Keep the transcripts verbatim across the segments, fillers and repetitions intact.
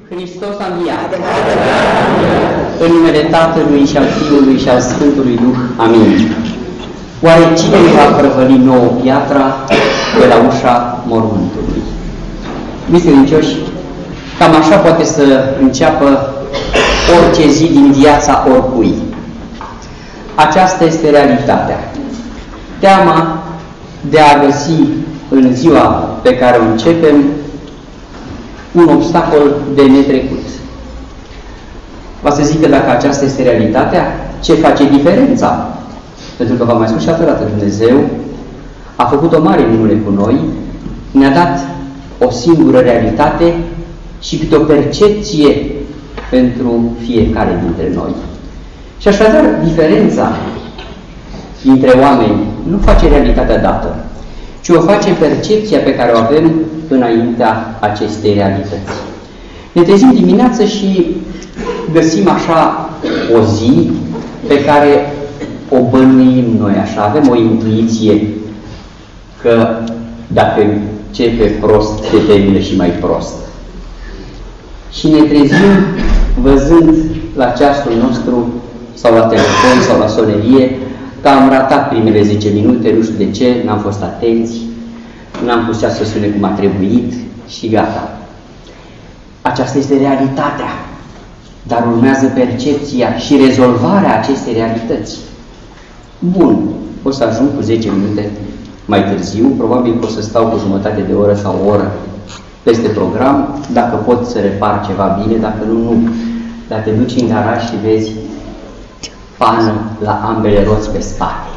Hristos a înviat! În numele Tatălui și al Fiului și al Sfântului Duh. Amin. Oare cine îi va prăvăli nouă piatra de la ușa mormântului? Iubiți credincioși, cam așa poate să înceapă orice zi din viața oricui. Aceasta este realitatea. Teama de a găsi în ziua pe care o începem un obstacol de netrecut. Va să zic că dacă aceasta este realitatea, ce face diferența? Pentru că v-am mai spus și atât dată, Dumnezeu a făcut o mare minune cu noi, ne-a dat o singură realitate și câte o percepție pentru fiecare dintre noi. Și așadar, diferența dintre oameni nu face realitatea dată, ci o face percepția pe care o avem înaintea acestei realități. Ne trezim dimineață și găsim așa o zi pe care o bănuim noi așa, avem o intuiție că dacă începe prost, se termină și mai prost. Și ne trezim văzând la ceasul nostru sau la telefon sau la sonerie că am ratat primele zece minute, nu știu de ce, n-am fost atenți, n-am pus cea să sune cum a trebuit și gata. Aceasta este realitatea, dar urmează percepția și rezolvarea acestei realități. Bun, o să ajung cu zece minute mai târziu, probabil că o să stau cu jumătate de oră sau o oră peste program, dacă pot să repar ceva bine, dacă nu, nu. Dar te duci în garaj și vezi pană la ambele roți pe spate.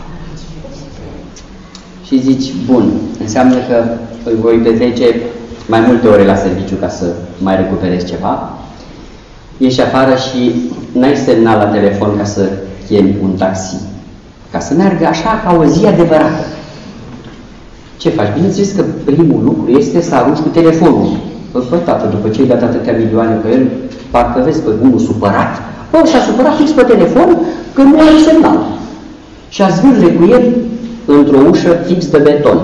Și zici, bun, înseamnă că îi voi petrece mai multe ore la serviciu ca să mai recuperez ceva. Ieși afară și n-ai semnal la telefon ca să chemi un taxi. Ca să meargă așa ca o zi adevărată. Ce faci? Bineînțeles că primul lucru este să arunci cu telefonul. Păi, tată, după ce ai dat atâtea milioane pe el, parcă vezi pe unul supărat. Bă, s-a supărat fix pe telefon că nu are semnal. Și a zvârle cu el într-o ușă fix de beton.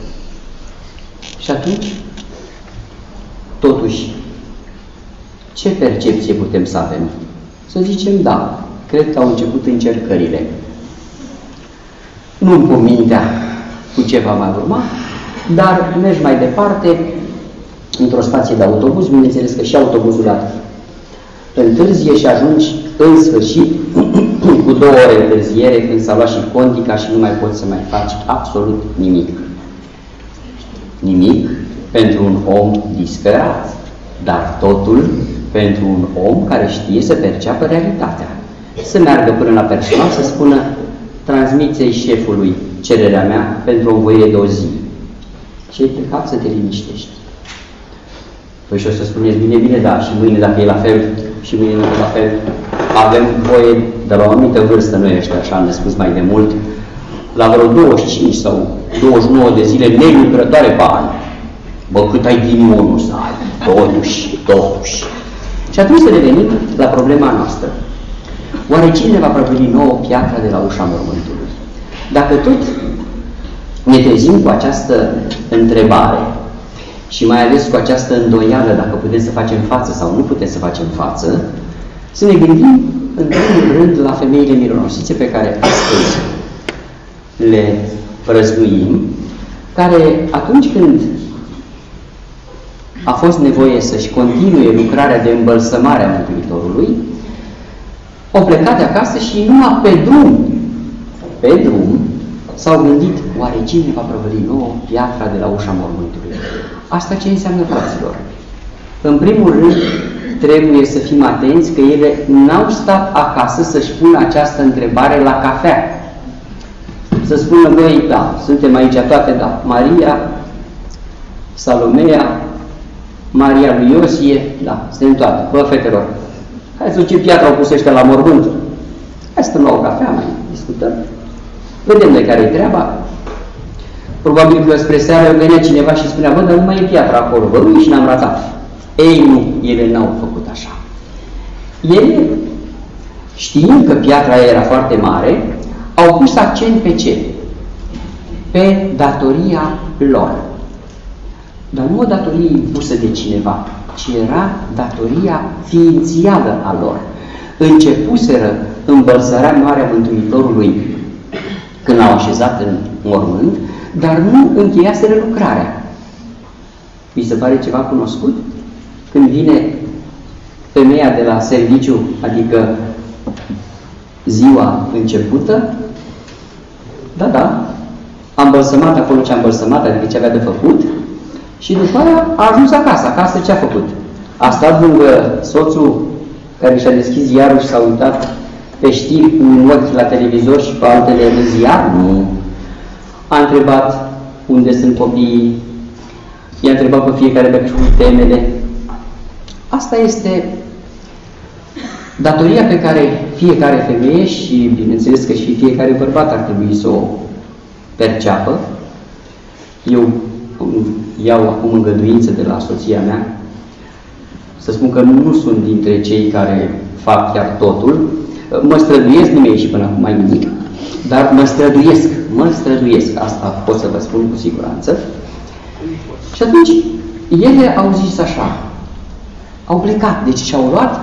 Și atunci, totuși, ce percepție putem să avem? Să zicem, da, cred că au început încercările. Nu-mi pun mintea cu ce va mai urma, dar mergi mai departe, într-o stație de autobuz, bineînțeles că și autobuzul a întârzie și ajungi în sfârșit cu două ore întârziere când s-a luat și condica și nu mai poți să mai faci absolut nimic. Nimic pentru un om disperat, dar totul pentru un om care știe să perceapă realitatea. Să meargă până la personal să spună, transmiți-i șefului cererea mea pentru o învoire de o zi. Și ai plecat să te liniștești. Păi și o să spuneți, bine, bine, da, și mâine dacă e la fel, și mâine nu e la fel, avem voie de la o anumită vârstă, noi ăștia așa am ne spus mai de mult, la vreo douăzeci și cinci sau douăzeci și nouă de zile nelucrătoare pe an. Bă, cât ai ghinionul să ai, totuși, totuși. Și atunci să revenim la problema noastră. Oare cine va prăvăli nouă piatra de la ușa mormântului? Dacă tot ne trezim cu această întrebare și mai ales cu această îndoială dacă putem să facem față sau nu putem să facem față, să ne gândim în primul rând la femeile mironosițe pe care astăzi le prăznuim, care atunci când a fost nevoie să-și continue lucrarea de îmbălsămare a Mântuitorului, au plecat de acasă și numai pe drum, pe drum, s-au gândit, oare cine va prăvăli nouă piatra de la ușa mormântului? Asta ce înseamnă, fraților? În primul rând, trebuie să fim atenți că ele n-au stat acasă să-și pună această întrebare la cafea. Să spună, băi, da, suntem aici toate, da, Maria, Salomea, Maria lui Iosie, da, suntem toate. Bă, fetelor, hai să ducem piatra, au pus ăștia la mormânt. Hai să stăm la o cafea, mai discutăm. Vedem de care e treaba. Probabil că spre seară venea cineva și spunea, bă, dar nu mai e piatra acolo, bă, nu și n-am ratat. Ei, nu, ele n-au făcut așa. Ele, știind că piatra era foarte mare, au pus accent pe ce? Pe datoria lor. Dar nu o datorie impusă de cineva, ci era datoria ființială a lor. Începuseră îmbălsărarea Marea Mântuitorului când l-au așezat în mormânt, dar nu încheiaseră lucrarea. Vi se pare ceva cunoscut? Când vine femeia de la serviciu, adică ziua începută, da, da, a îmbălsămat acolo ce a îmbălsămat, adică ce avea de făcut, și după aia a ajuns acasă. Acasă ce a făcut? A stat lângă soțul care și-a deschis ziarul și s-a uitat pe știri cu un ochi la televizor și pe altele în ziar? Nu. A întrebat unde sunt copiii, i-a întrebat pe fiecare dacă și-au temele. Asta este datoria pe care fiecare femeie și, bineînțeles că și fiecare bărbat ar trebui să o perceapă. Eu iau acum îngăduință de la soția mea să spun că nu sunt dintre cei care fac chiar totul. Mă străduiesc, nu mi-a ieșit până acum mai nimic, dar mă străduiesc, mă străduiesc, asta pot să vă spun cu siguranță. Și atunci ele au zis așa, au plecat, deci și-au luat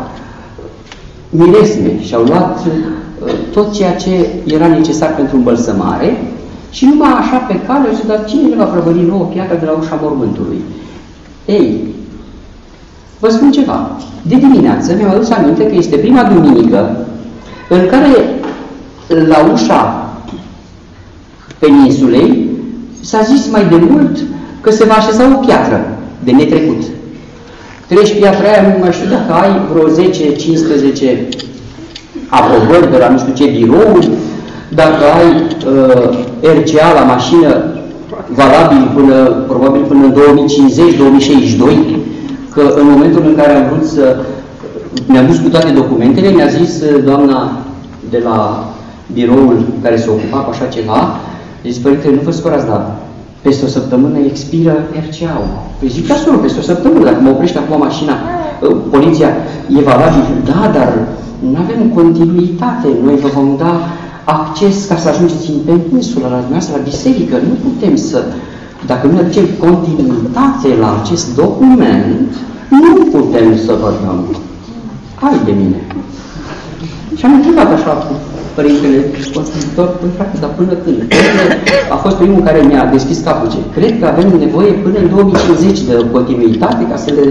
miresme, și-au luat uh, tot ceea ce era necesar pentru îmbălsămare și numai așa pe cale au zis, dar cine le va prăvări nouă piatra de la ușa mormântului? Ei, vă spun ceva, de dimineață mi-am adus aminte că este prima duminică în care la ușa peninsulei s-a zis mai de mult că se va așeza o piatră de netrecut. Treci piatra aia, nu mai știu dacă ai vreo zece cincisprezece aprobări de la nu știu ce birouri, dacă ai uh, R C A la mașină valabil până, probabil până în două mii cincizeci două mii șaizeci și doi, că în momentul în care am vrut să mi-am dus cu toate documentele, mi-a zis doamna de la biroul care se ocupa cu așa ceva, zis, părinte, nu vă scurați, dar peste o săptămână expiră R C A-ul. Păi zic, da, soră, peste o săptămână, dacă mă oprește acum mașina, poliția e valabil. Da, dar nu avem continuitate. Noi vă vom da acces ca să ajungeți în peninsula, la dumneavoastră, la biserică. Nu putem să, dacă nu aducem continuitate la acest document, nu putem să vă dăm. Hai de mine. Și am întrebat așa cu părintele constituitor, păi frate, dar până când? A fost primul care mi-a deschis capul. Cred că avem nevoie până în două mii cincizeci de continuitate ca să le...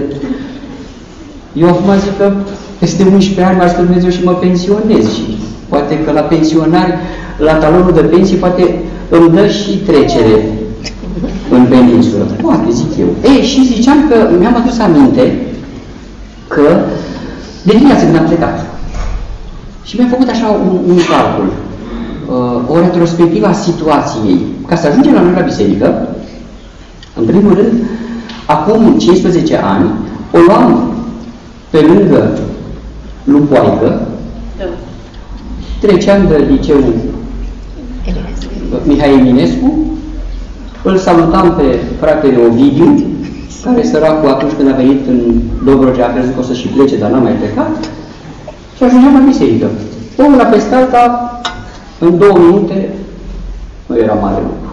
Eu acum zic că peste unsprezece ani m-ar spune Dumnezeu și mă pensionez și poate că la pensionari, la talonul de pensie, poate îmi dă și trecere în peninsulă. Poate, zic eu. Ei, și ziceam că mi-am adus aminte că de dimineață când am plecat și mi-am făcut așa un, un calcul, uh, o retrospectivă a situației. Ca să ajungem la noi la biserică, în primul rând, acum cincisprezece ani, o luam pe lângă Lupoaică, da. Treceam de liceul Mihai Eminescu, îl salutam pe fratele Ovidiu, care săracul atunci când a venit în Dobrogea a crezut că o să și plece, dar n-a mai plecat, și ajungeam la biserică. Una peste alta, în două minute, nu era mare lucru.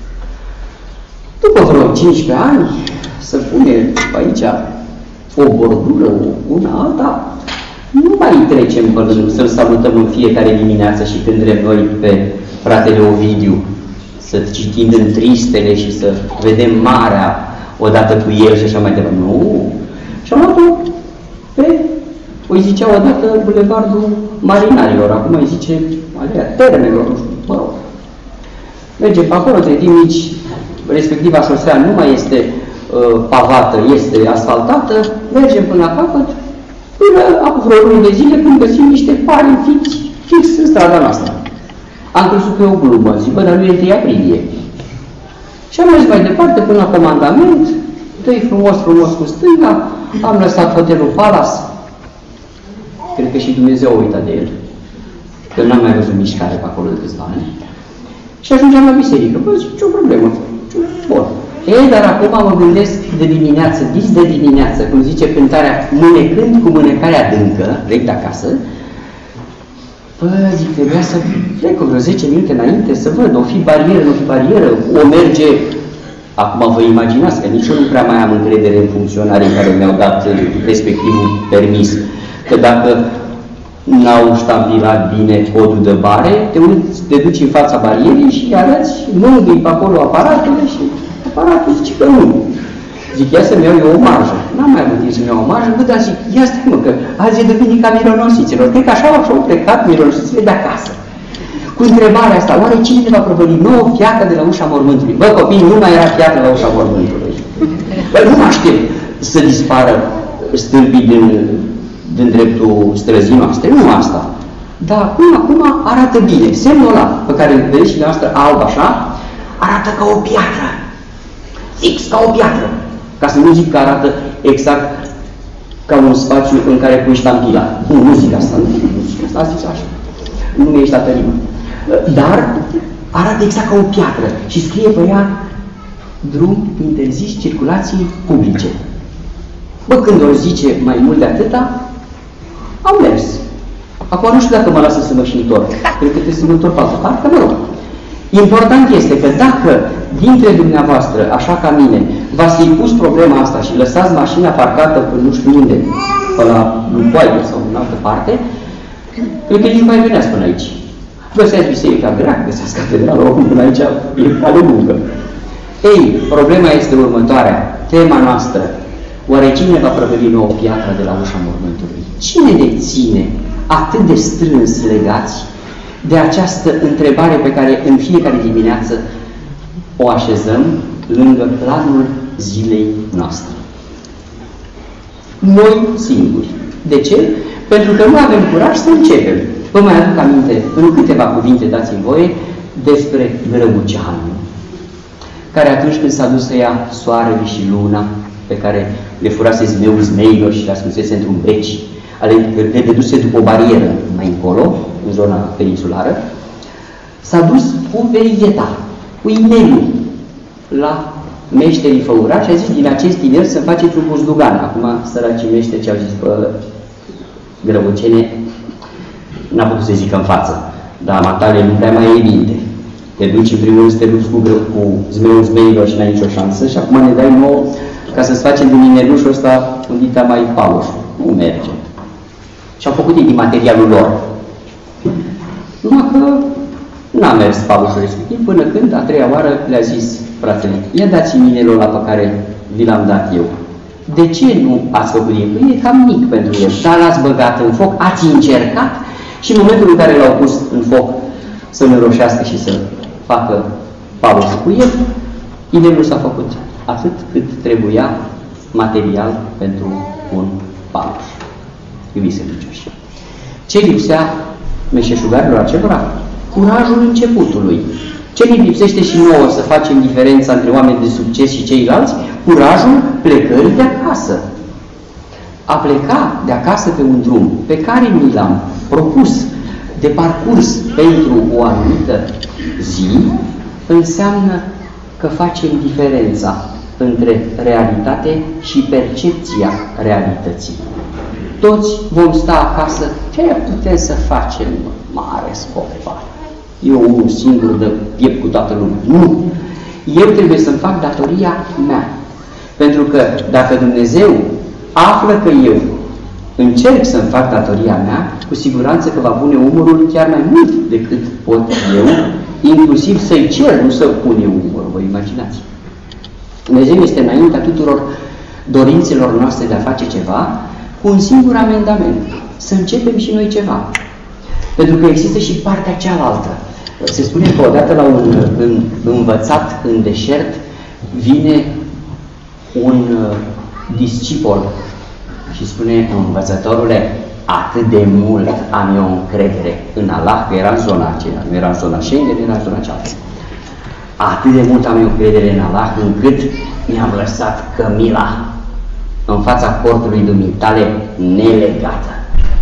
După vreo cincisprezece ani, să pune aici o bordură, una alta, nu mai trecem pe rând să-l salutăm în fiecare dimineață și când vrem noi pe fratele Ovidiu, să citim în tristele și să vedem marea odată cu el și așa mai departe. Nu! Și am luat-o pe, îi zicea odată Bulevardul Marinarilor, acum îi zice alea Termenilor, nu știu, mă rog. Mergem pe acolo, între timp nici respectiva șosea nu mai este uh, pavată, este asfaltată, mergem până la capăt, până acum vreo lună de zile, când găsim niște pari fix, fix în strada noastră. Am crezut că e o glumă, zic, bă, dar nu e întâi aprilie. Și am mers mai departe până la comandament, dă-i frumos, frumos cu stânga, am lăsat hotelul Palace. Cred că și Dumnezeu a uitat de el, că n-am mai văzut mișcare pe acolo de câțiva ani. Și ajungeam la biserică. Bă, zic, ce o problemă? Bun. Ei, dar acum mă gândesc de dimineață, dis de dimineață, cum zice cântarea, mânecând cu mânecare adâncă, direct de acasă, bă, zic, trebuia să plec vreo zece minute înainte, să văd, o fi barieră, nu fi barieră, o merge Acum vă imaginați că nici eu nu prea mai am încredere în funcționarii care mi-au dat respectivul permis. Că dacă n-au ștampilat bine codul de bare, te, uiți, te duci în fața barierei și îi arăți, mângâi pe acolo aparatul și aparatul zice că nu. Zic, ia să-mi iau eu o marjă. N-am mai avut timp să-mi iau o marjă, bă, dar zic, ia stai mă, că azi e duminica mironosiților. Cred că așa au plecat mironosițile de acasă. Cu întrebarea asta, oare cine te va prăvăli nouă piatră de la ușa mormântului? Bă, copii, nu mai era piatră la ușa mormântului. Bă, nu mă aștept să dispară stâlpii din, din dreptul străzii noastre, nu asta. Dar până acum arată bine. Semnul ăla pe care îl vedeți și dumneavoastră alb așa, arată ca o piatră. Fix ca o piatră. Ca să nu zic că arată exact ca un spațiu în care pui ștampila. Nu, nu zic asta, nu, nu zic asta, zic așa. Nu mi-ești dată rimă. Dar arată exact ca o piatră și scrie pe ea drum interzis circulații publice. Bă, când o zice mai mult de atâta, am mers. Acum nu știu dacă mă lasă să mă și întorc. Cred că trebuie să mă întorc pe altă parte, mă rog. Important este că dacă dintre dumneavoastră, așa ca mine, v-ați fi pus problema asta și lăsați mașina parcată până nu știu unde, pe la Lupoaie sau în altă parte, cred că nici mai veneați până aici. Găseați biserica grea, găseați catedrala, oricum până aici e cale lungă. Ei, problema este următoarea. Tema noastră. Oare cine va prăvăli nouă piatra de la ușa mormântului? Cine ne ține atât de strâns legați de această întrebare pe care în fiecare dimineață o așezăm lângă planul zilei noastre? Noi singuri. De ce? Pentru că nu avem curaj să începem. Vă mai aduc aminte, în câteva cuvinte dați-mi voie, despre Grăbuceanu, care atunci când s-a dus să ia soarele și luna, pe care le furase zmeul zmeilor și le ascunsese într-un beci, le deduse după o barieră mai încolo, în zona peninsulară, s-a dus cu Verigheta, cu inelul, la meșterii făurași și a zis, din acest tineri să faceți un buzdugan. Acum, săracii meșteri ce au zis, bă, Grăbucene, n-a putut să zică în față, dar matale nu prea mai e minte. Te duci în primul rând să te duci cu, cu zmeul zmeilor și n-ai nicio șansă și acum ne dai nouă ca să-ți facem din inelușul ăsta un dita mai paușul. Nu merge. Și au făcut ei din materialul lor. Numai că n-a mers paușul respectiv până când, a treia oară, le-a zis fratele, ia dați-mi inelul ăla pe care vi l-am dat eu. De ce nu ați făcut din? Păi e cam mic pentru el, dar l-ați băgat în foc, ați încercat și în momentul în care l-au pus în foc să-l înroșească și să facă paușul cu el, inelul s-a făcut atât cât trebuia material pentru un pauș. Iubiți credincioși. Ce lipsea meșeșugarilor acelora? Curajul începutului. Ce ne lipsește și nouă să facem diferența între oameni de succes și ceilalți? Curajul plecării de acasă. A pleca de acasă pe un drum pe care mi l-am propus de parcurs pentru o anumită zi, înseamnă că facem diferența între realitate și percepția realității. Toți vom sta acasă, ce putem să facem? Mare scopare. Eu unul singur de piept cu toată lumea. Nu! Eu trebuie să-mi fac datoria mea. Pentru că dacă Dumnezeu află că eu încerc să-mi fac datoria mea, cu siguranță că va pune umărul chiar mai mult decât pot eu, inclusiv să-i cer, nu să pune umărul, vă imaginați. Dumnezeu este înaintea tuturor dorințelor noastre de a face ceva, cu un singur amendament. Să începem și noi ceva. Pentru că există și partea cealaltă. Se spune că odată la un în, învățat în deșert vine un uh, discipol și spune, învățătorule, atât de mult am eu încredere în Allah, că era în zona aceea, nu era în zona Schengen, era în zona cealaltă. Atât de mult am eu încredere în Allah, încât mi-am lăsat cămila în fața cortului dumitale nelegată.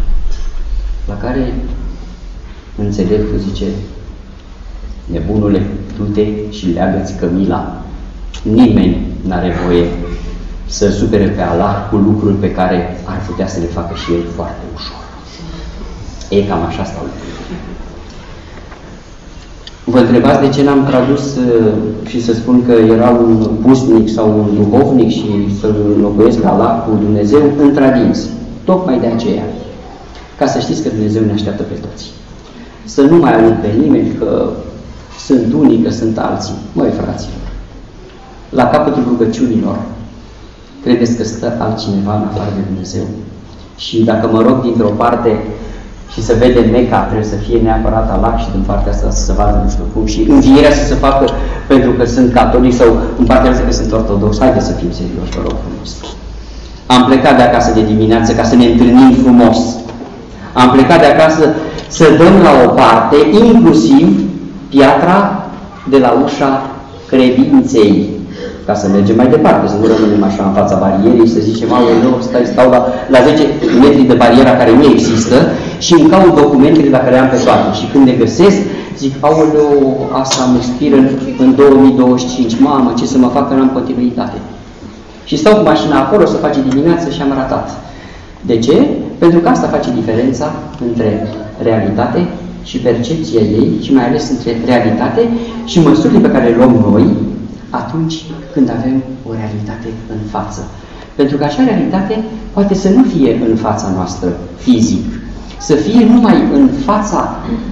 La care înțeleptul zice, nebunule, du-te și leagă-ți cămila. Nimeni n-are voie să supere pe Allah cu lucruri pe care ar putea să le facă și el foarte ușor. E cam așa stau lucrurile. Vă întrebați de ce n-am tradus și să spun că era un pusnic sau un duhovnic și să-l înlocuiesc Allah cu Dumnezeu în tradins. Tocmai de aceea. Ca să știți că Dumnezeu ne așteaptă pe toți. Să nu mai aud pe nimeni că sunt unii, că sunt alții. Măi, fraților, la capătul rugăciunilor, credeți că stă altcineva în afară de Dumnezeu? Și dacă mă rog dintr-o parte și să vede Meca, trebuie să fie neapărat Allah și din partea asta să se vadă nu știu cum și învierea să se facă pentru că sunt catolic sau în partea asta că sunt ortodox. Haideți să fim serioși, vă rog frumos. Am plecat de acasă de dimineață ca să ne întâlnim frumos. Am plecat de acasă să dăm la o parte, inclusiv piatra de la ușa credinței, ca să mergem mai departe, să nu rămânem așa în fața barierei și să zicem, aoleu, stai, stau la, la zece metri de bariera care nu există și îmi caut documentele dacă le am pe toate. Și când le găsesc, zic, aoleu, asta mă expiră în două mii douăzeci și cinci, mamă, ce să mă fac că n-am continuitate. Și stau cu mașina acolo, să face dimineață și am ratat. De ce? Pentru că asta face diferența între realitate și percepția ei și mai ales între realitate și măsurile pe care le luăm noi atunci când avem o realitate în față. Pentru că acea realitate poate să nu fie în fața noastră fizic, să fie numai în fața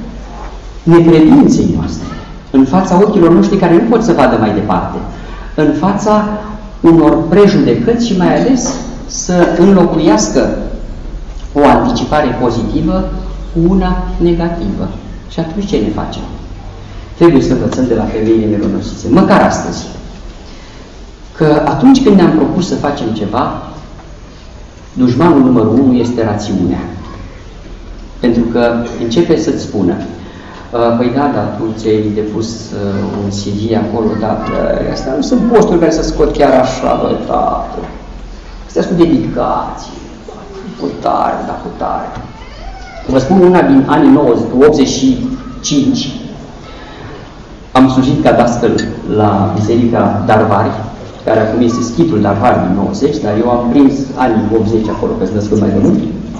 necredinței noastre, în fața ochilor noștri care nu pot să vadă mai departe, în fața unor prejudecăți și mai ales să înlocuiască o anticipare pozitivă cu una negativă. Și atunci ce ne facem? Trebuie să învățăm de la femeile mironosițe, măcar astăzi, că atunci când ne-am propus să facem ceva, dușmanul numărul unu este rațiunea. Pentru că începe să-ți spună, păi da, da, tu ți-ai depus un C V acolo, dar astea nu sunt posturi care să scot chiar așa, bă, tată. Astea sunt cu dedicație, cu tare, da, cu tare. Vă spun una din anii nouăzeci, optzeci și cinci. Am slujit ca dascăl la Biserica Darvari, care acum este schitul Darvari din nouăzeci, dar eu am prins anii optzeci acolo, că-ți născut mai de mult.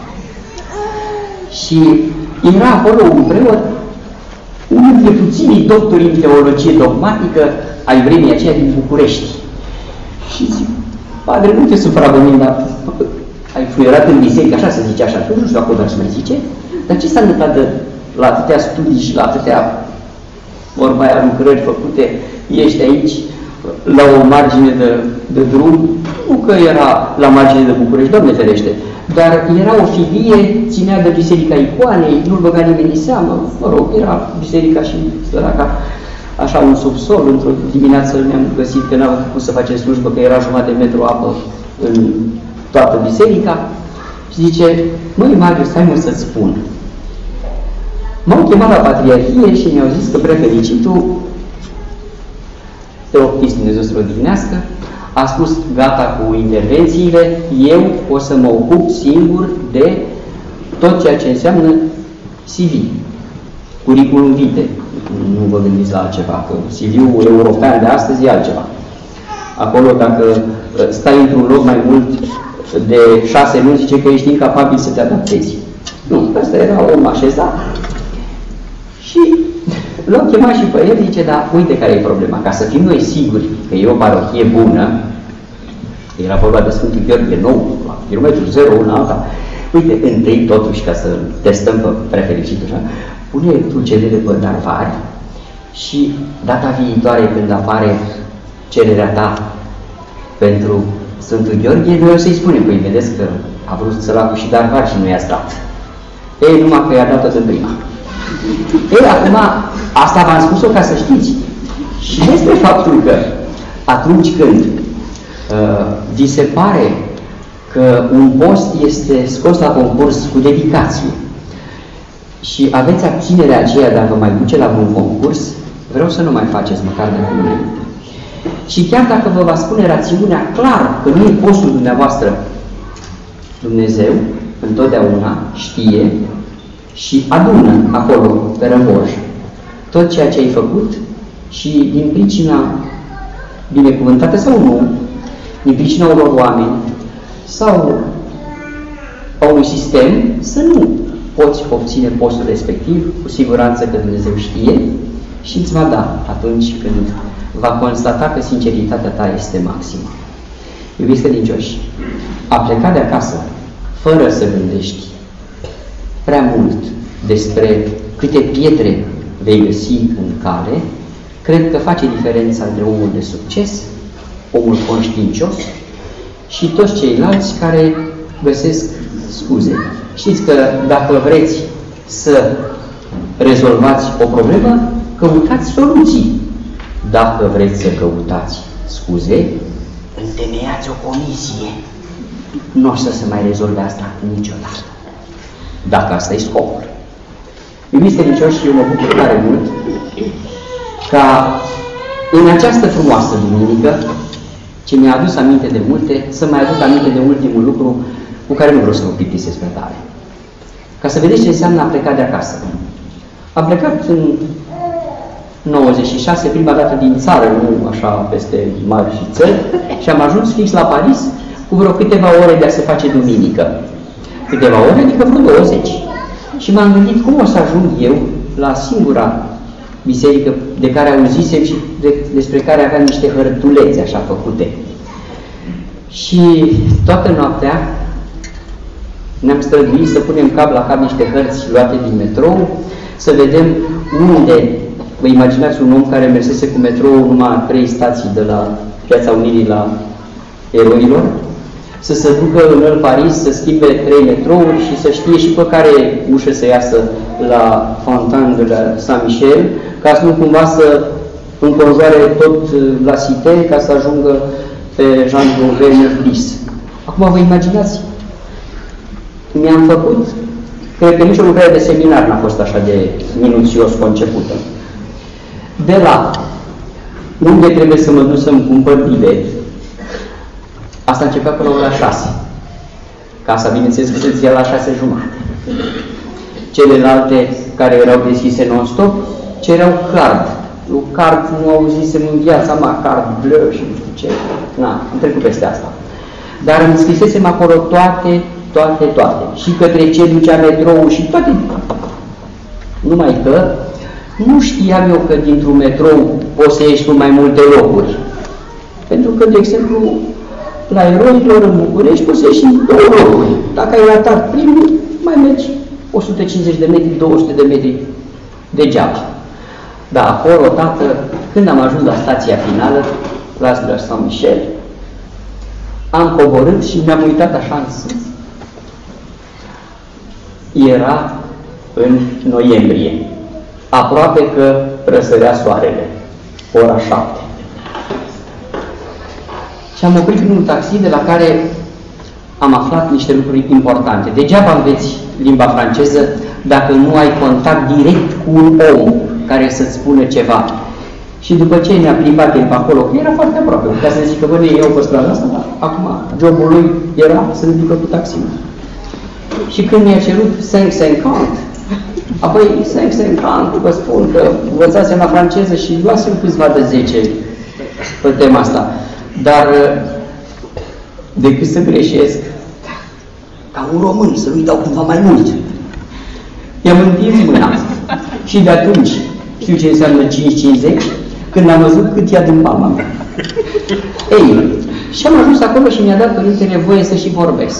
Și era acolo un preot, unul dintre puținii doctori în teologie dogmatică ai vremii aceea din București. Și zic, padre, nu te sufragonim, dar ai fluierat în biserică, așa se zice așa, nu știu acolo dacă se mai zice, dar ce s-a întâmplat de, la atâtea studii și la atâtea vorba aia, lucrări făcute, ești aici la o margine de, de drum, nu că era la margine de București, Doamne ferește, dar era o filie, ținea de Biserica Icoanei, nu-l băga nimeni în seamă, mă rog, era biserica și săraca, așa un subsol, într-o dimineață ne-am găsit că n-am putut să facem slujbă, că era jumătate de metru apă în toată biserica și zice, măi Marius, stai mă să-ți spun. M-au chemat la Patriarhie și mi-au zis că prefericitul Teoptist, Dumnezeu să-l odihnească, a spus gata cu intervențiile, eu o să mă ocup singur de tot ceea ce înseamnă C V, curriculum vitae. Nu vă gândiți la altceva, că C V-ul european de astăzi e altceva. Acolo, dacă stai într-un loc mai mult de șase luni, zice că ești incapabil să te adaptezi. Nu, ăsta era om așezat. Și l-am chemat și pe el, zice, dar uite care e problema. Ca să fim noi siguri că e o parohie bună, era vorba de Sfântul Gheorghe nou, la kilometru zero, una alta, uite, întâi totuși, ca să testăm pe prefericitul, așa, pune tu cerere pe Darvari și data viitoare când apare cererea ta pentru Sfântul Gheorghe, noi o să-i spunem, păi vedeți că a vrut săracul și Darvari și nu i-a stat. Ei, numai că i-a dat-o de prima. Ei, acum, asta v-am spus-o ca să știți. Și despre faptul că atunci când uh, vi se pare că un post este scos la concurs cu dedicație și aveți abținerea aceea de a vă mai duce la un concurs, vreau să nu mai faceți măcar de acum înainte. Și chiar dacă vă va spune rațiunea clar că nu e postul dumneavoastră, Dumnezeu întotdeauna știe și adună acolo, pe rămoj, tot ceea ce ai făcut și din pricina binecuvântată sau nu, din pricina unor oameni sau a unui sistem, să nu poți obține postul respectiv, cu siguranță că Dumnezeu știe și îți va da atunci când va constata că sinceritatea ta este maximă. Iubiți credincioși, a pleca de acasă fără să gândești prea mult despre câte pietre vei găsi în cale, cred că face diferența între omul de succes, omul conștiincios și toți ceilalți care găsesc scuze. Știți că dacă vreți să rezolvați o problemă, căutați soluții. Dacă vreți să căutați scuze, întemeiați o comisie. Nu o să se mai rezolve asta niciodată. Dacă asta e scopul. Iubiți credincioși, eu mă bucur tare mult ca în această frumoasă duminică, ce mi-a adus aminte de multe, să mai aduc aminte de ultimul lucru cu care nu vreau să vă plictisesc prea tare. Ca să vedeți ce înseamnă a pleca de acasă. Am plecat în nouăzeci și șase, prima dată din țară, nu așa peste mari și țări, și am ajuns fix la Paris cu vreo câteva ore de a se face duminică. Câteva ore, adică vreo douăzeci. Și m-am gândit cum o să ajung eu la singura biserică de care auzisem și de, despre care aveam niște hărtulețe așa făcute. Și toată noaptea ne-am străduit să punem cap la cap niște hărți luate din metrou, să vedem unde, vă imaginați un om care mersese cu metrou numai trei stații de la Piața Unirii la Eroilor, să se ducă în Paris, să schimbe trei metrouri și să știe și pe care ușă să iasă la Fontaine de la Saint-Michel, ca să nu cumva să înconjoare tot la Cité, ca să ajungă pe Jean Nouvel-Neuf-Bis. Acum vă imaginați? Mi-am făcut, cred că nicio lucrare de seminar n-a fost așa de minuțios concepută. De la unde trebuie să mă duc să-mi cumpăr bilet, asta începea până la șase. Casa, bineînțeles, că se la șase jumate. Celelalte care erau deschise non-stop, cereau card. Eu card nu auzisem în viața mea, card bleu și nu știu ce. Na, am trecut peste asta. Dar îmi scrisesem acolo toate, toate, toate. Și către ce ducea metrou și toate. Numai că nu știam eu că dintr-un metrou poți să ieși cu mai multe locuri. Pentru că, de exemplu, la Eroilor în București poți să ieși în două locuri. Dacă ai ratat primul, mai mergi o sută cincizeci de metri, două sute de metri degeaba. Da, acolo, tată, când am ajuns la stația finală, Place de la Saint-Michel, am coborât și mi-am uitat așa în sus. Era în noiembrie. Aproape că răsărea soarele. Ora șapte. Și am oprit în un taxi de la care am aflat niște lucruri importante. Degeaba înveți limba franceză dacă nu ai contact direct cu un om care să-ți spună ceva. Și după ce ne-a plimbat el pe acolo, că era foarte aproape, ca să zic că bă, eu pe strada asta, dar acum jobul lui era să ridică cu taxiul. Și când mi-a cerut cinci cincizeci, apoi cinci cincizeci, vă spun că învățasem la franceză și luasem câțiva de zece pe tema asta. Dar decât să greșesc, ca un român, să nu-i dau cumva mai mult. I-am întins mâna. Și de atunci știu ce înseamnă cinci cincizeci, când am văzut cât ia din palma mea. Ei, și am ajuns acolo și mi-a dat Părintele voie să și vorbesc.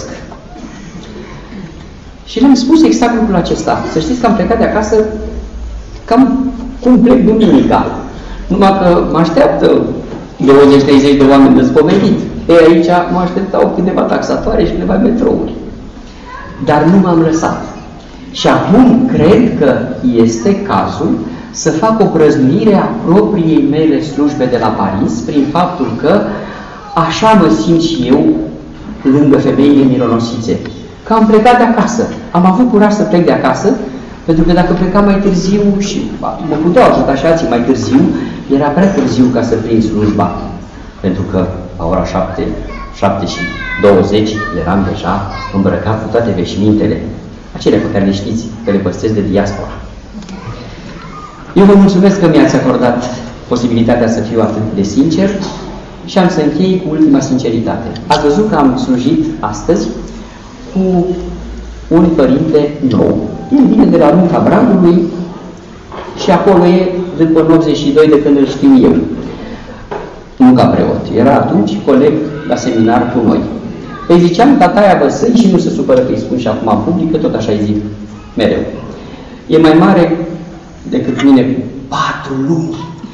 Și le-am spus exact lucrul acesta. Să știți că am plecat de acasă cam cum plec duminica. Numai că mă așteaptă douăzeci treizeci de oameni de spovedit. Ei, aici mă așteptau câteva taxatoare și câteva metrouri. Dar nu m-am lăsat. Și acum cred că este cazul să fac o prăznuire a propriei mele slujbe de la Paris, prin faptul că așa mă simt și eu lângă femeile mironosițe. Că am plecat de acasă. Am avut curaj să plec de acasă, pentru că dacă plecam mai târziu și mă puteau ajuta și alții mai târziu, era prea târziu ca să prind slujba. Pentru că la ora șapte, șapte și douăzeci eram deja îmbrăcat cu toate veșmintele, acelea pe care le știți, că le păstrez de diaspora. Eu vă mulțumesc că mi-ați acordat posibilitatea să fiu atât de sincer și am să închei cu ultima sinceritate. Ați văzut că am slujit astăzi cu un părinte nou. El vine de la Runca Brandului și acolo e după nouăzeci și doi de când îl știu eu. Nu ca preot. Era atunci coleg la seminar cu noi. Îi ziceam tataia Văsăi și nu se supără că îi spun și acum în public, că tot așa îi zic mereu. E mai mare decât mine cu patru luni.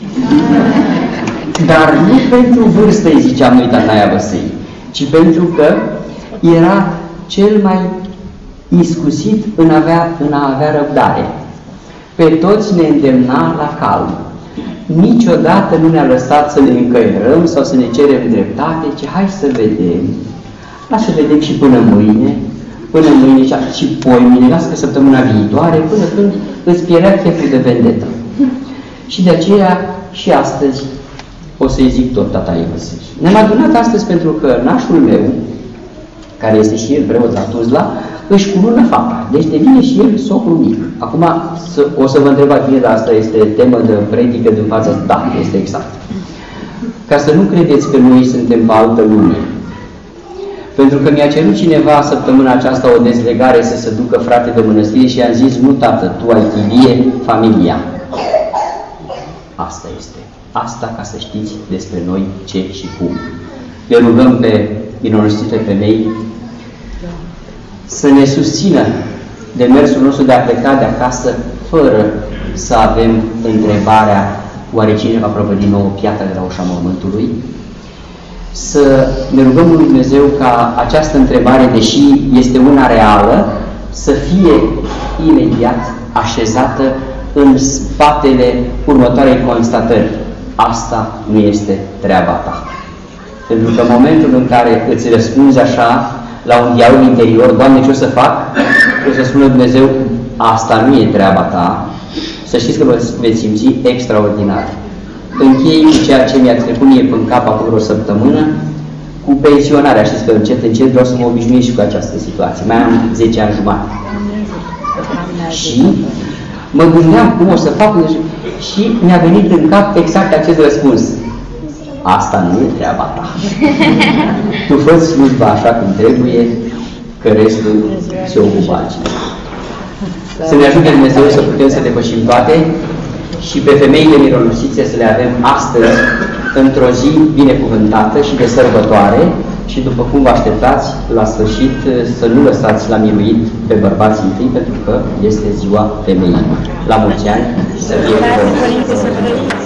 Dar nu pentru vârstă îi ziceam noi tataia Văsăi, ci pentru că era cel mai iscusit în, avea, în a avea răbdare. Pe toți ne îndemna la calm. Niciodată nu ne-a lăsat să ne încăierăm sau să ne cerem dreptate, ci hai să vedem. Lasă să vedem și până mâine, până mâine și poimine, lasă că săptămâna viitoare, până când îți pierea cheful de vendetă. Și de aceea și astăzi o să-i zic tot tataie Văsăi. Ne-am adunat astăzi pentru că nașul meu, care este și el preot la Tuzla, își cunună fata. Deci devine și el socru mic. Acum o să vă întrebați bine, dar asta este temă de predică din față. Da, este exact. Ca să nu credeți că noi suntem pe altă lume. Pentru că mi-a cerut cineva săptămâna aceasta o dezlegare să se ducă frate de mănăstire și i-am zis, nu tată, tu ai chirie familia. Asta este. Asta ca să știți despre noi ce și cum. Le rugăm pe mironosițe femei să ne susțină demersul nostru de a pleca de acasă fără să avem întrebarea oare cine va prăvăli nouă piatra de la ușa mormântului? Să ne rugăm lui Dumnezeu ca această întrebare, deși este una reală, să fie imediat așezată în spatele următoarei constatări. Asta nu este treaba ta. Pentru că în momentul în care îți răspunzi așa la un dialog interior, Doamne, ce o să fac? O să spună Dumnezeu, asta nu e treaba ta. Să știți că vă veți simți extraordinar. Închei cu ceea ce mi-a trecut mie până cap acum o săptămână, cu pensionarea. Știți că încet, încet vreau să mă obișnuiesc și cu această situație. Mai am zece ani jumate. Și mă gândeam cum o să fac și mi-a venit în cap exact acest răspuns. Asta nu e treaba ta. Tu fă slujba așa cum trebuie, că restul se ocupă altcineva. Să ne ajute Dumnezeu să putem să depășim toate și pe femeile mironosițe să le avem astăzi într-o zi binecuvântată și de sărbătoare și după cum vă așteptați, la sfârșit să nu lăsați la miruit pe bărbații întâi, pentru că este ziua femeii. La mulți ani, să fie